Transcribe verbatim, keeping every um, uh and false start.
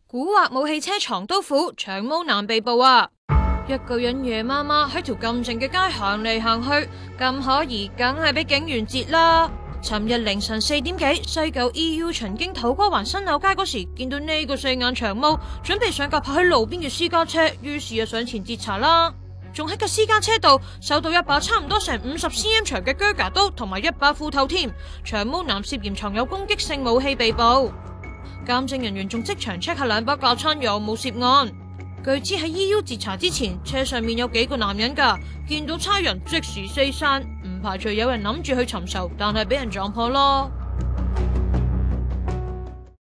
古惑武器車藏刀斧，長毛男被捕啊！一個人夜媽媽喺條咁靜嘅街行嚟行去，咁可疑，梗係俾警員截啦。尋日凌晨四點幾，西九 E U 巡經土瓜灣新樓街嗰時，見到呢個四眼長毛準備上架泊喺路邊嘅私家車，於是就上前截查啦。仲喺架私家車度搜到一把差唔多成五十 cm 長嘅 Gurkha 刀，同埋一把斧頭添。長毛男涉嫌藏有攻擊性武器被捕。鑑證人員仲即場 check 下兩把架撐有冇涉案。據知喺 E U 截查之前，車上面有幾個男人噶，見到差人即時四散，唔排除有人諗住去尋仇，但係俾人撞破咯。